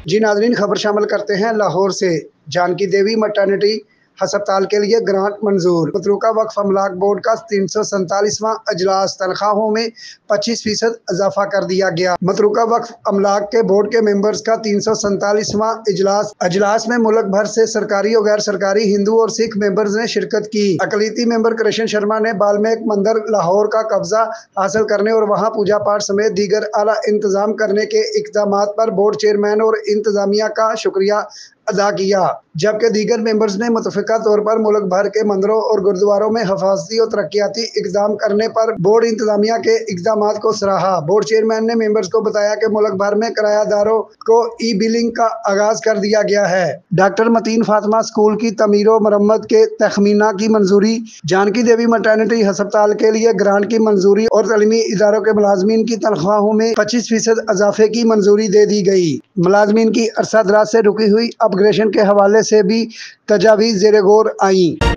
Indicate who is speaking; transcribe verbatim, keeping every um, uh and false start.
Speaker 1: जी नाज़रीन, खबर शामिल करते हैं लाहौर से। जानकी देवी मैटरनिटी हस्पताल के लिए ग्रांट मंजूर। मतरूका वक्फ अमलाक बोर्ड का तीन सौ सैंतालीसवां अजलास, तनख्वाहों में पच्चीस फीसद इजाफा कर दिया गया। मतरूका वक्फ अमलाक के बोर्ड के मेंबर्स का तीन सौ सैंतालीसवां इजलास अजलास में मुल्क भर से सरकारी और गैर सरकारी हिंदू और सिख मेंबर्स ने शिरकत की। अकलीती मेंबर कृष्ण शर्मा ने बाल्मीक मंदिर लाहौर का कब्जा हासिल करने और वहां पूजा पाठ समेत दीगर आला इंतजाम करने के इक़दामात पर बोर्ड चेयरमैन और इंतजामिया का शुक्रिया अदा किया, जबकि दीगर मेंबर्स ने मुतफ़िका तौर पर मुल्क भर के मंदिरों और गुरुद्वारों में हिफाजती और तरक्याती इक़दाम करने पर बोर्ड इंतजामिया के इक़दामात को सराहा। बोर्ड चेयरमैन ने मेंबर्स को बताया कि मुल्क भर में किरायादारों को ई बिलिंग का आगाज कर दिया गया है। डॉक्टर मतीन फातिमा स्कूल की तमीर व मरम्मत के तखमीना की मंजूरी, जानकी देवी मैटरनिटी हस्पताल के लिए ग्रांट की मंजूरी और तालीमी इदारों के मुलाजमीन की तनख्वाहों में पच्चीस फीसद इजाफे की मंजूरी दे दी गई। मुलाजमीन की अरसा दराज से रुकी हुई अपग्रेडेशन के हवाले से भी तजावीज़ ज़ेरे गौर आईं।